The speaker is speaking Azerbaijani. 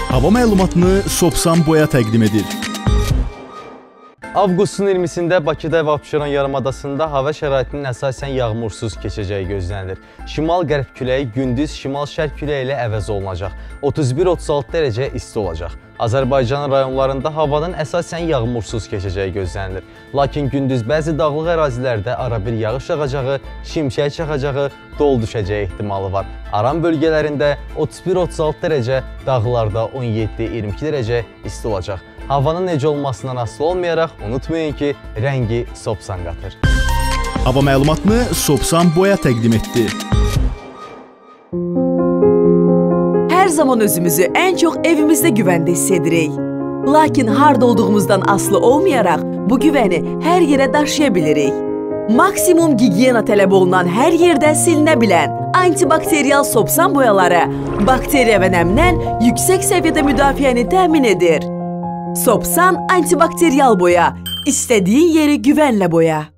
Hava məlumatını Sopsan boya təqdim edir. Avqustun 20-sində Bakıda və Abşeron yarımadasında hava şəraitinin əsasən yağmursuz keçəcəyi gözlənilir. Şimal-qərb küləyi gündüz şimal-şərq küləyi ilə əvəz olunacaq. 31-36 dərəcə isti olacaq. Azərbaycan rayonlarında havanın əsasən yağmursuz keçəcəyi gözlənilir. Lakin gündüz bəzi dağlıq ərazilərdə arabir yağış yağacağı, şimşək çaxacağı, dol düşəcəyi ehtimalı var. Aran bölgələrində 31-36 dərəcə, dağlarda 17-22 dərəcə isti olacaq. Havanın necə olmasından asılı olmayaraq, unutmayın ki, rəngi Sopsan qatır. Hava məlumatını Sopsan boya təqdim etdi. Hər zaman özümüzü ən çox evimizdə güvəndə hiss edirik. Lakin harda olduğumuzdan asılı olmayaraq, bu güvəni hər yerə daşıya bilirik. Maksimum gigiyena tələb olunan hər yerdə silinə bilən antibakteriyal Sopsan boyaları bakteriya və nəmdən yüksək səviyyədə müdafiəni təmin edir. Sopsan antibakteriyal boya, istədiyin yeri güvənlə boya.